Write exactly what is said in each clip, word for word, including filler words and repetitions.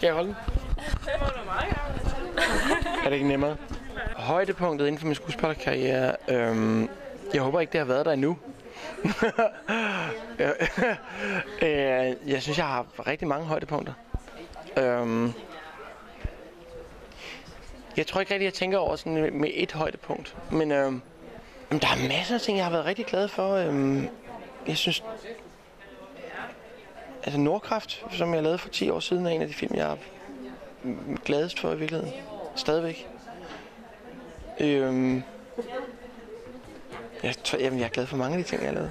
Skal jeg holde den? Er det ikke nemmere? Højdepunktet inden for min skuespillerkarriere, øhm, jeg håber ikke, det har været der endnu. Jeg synes, jeg har rigtig mange højdepunkter. Øhm, jeg tror ikke rigtig, jeg tænker over sådan med et højdepunkt. Men øhm, der er masser af ting, jeg har været rigtig glad for. Øhm, jeg synes... Altså Nordkraft, som jeg lavede for ti år siden, er en af de film, jeg er gladest for i virkeligheden. Stadigvæk. Øhm, jeg, tror, jamen, jeg er glad for mange af de ting, jeg har lavet.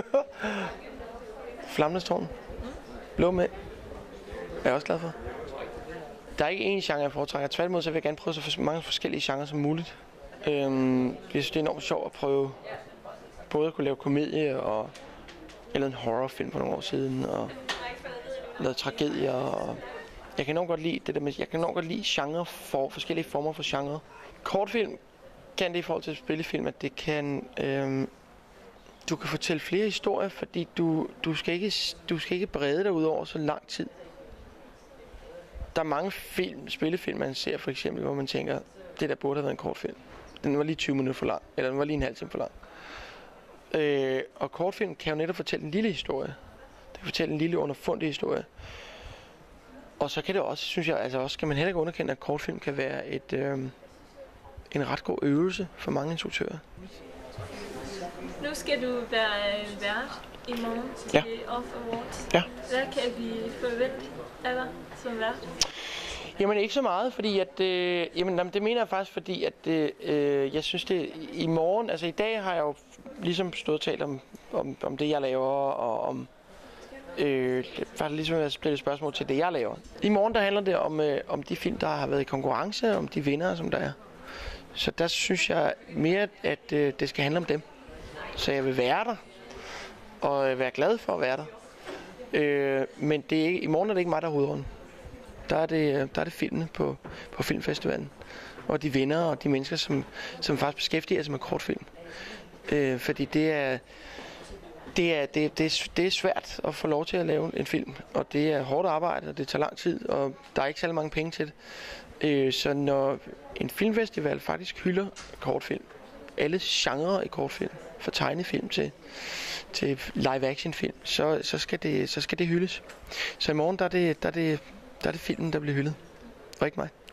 Flammendes Tårn. Blå Mænd. Er jeg også glad for. Der er ikke én genre, jeg foretrækker. Tværtimod, så vil jeg gerne prøve så mange forskellige genrer som muligt. Øhm, jeg synes, det er enormt sjovt at prøve både at kunne lave komedie og eller en horrorfilm for nogle år siden og lavet tragedier. Og jeg kan enormt godt lide det der med, jeg kan enormt godt lide genre for forskellige former for genre. Kortfilm kan det i forhold til spillefilm, at det kan øhm, du kan fortælle flere historier, fordi du du skal ikke du skal ikke brede dig ud over så lang tid. Der er mange film, spillefilm, man ser for eksempel, hvor man tænker, det der burde have været en kortfilm. Den var lige tyve minutter for lang, eller den var lige en halv time for lang. Øh, og kortfilm kan jo netop fortælle en lille historie. Det kan fortælle en lille underfundig historie. Og så kan det også, synes jeg, altså også skal man heller ikke underkende, at kortfilm kan være et, øh, en ret god øvelse for mange instruktører. Nu skal du være vært i morgen til ja. Off Awards. Ja. Hvad kan vi forvente af dig som vært? Jamen ikke så meget, fordi at, øh, jamen det mener jeg faktisk, fordi at øh, jeg synes det i morgen, altså i dag har jeg jo ligesom stået og talt om, om, om det jeg laver, og om, øh, faktisk ligesom jeg blev et spørgsmål til det jeg laver. I morgen der handler det om, øh, om de film, der har været i konkurrence, om de vindere, som der er. Så der synes jeg mere, at øh, det skal handle om dem. Så jeg vil være der, og være glad for at være der. Øh, men det er ikke, i morgen er det ikke mig, der er hovedrollen. Der er det, der er det filmene på, på filmfestivalen. Og de vinder, og de mennesker, som, som faktisk beskæftiger sig med kortfilm. Øh, fordi det er, det, er, det, det, er, det er svært at få lov til at lave en film. Og det er hårdt arbejde, og det tager lang tid, og der er ikke særlig mange penge til det. Øh, så når en filmfestival faktisk hylder kortfilm, alle genrer i kortfilm, fra tegnefilm til, til live-action film, så, så, skal det, så skal det hyldes. Så i morgen der er det, der er det, der er det filmen, der bliver hyldet, og ikke mig.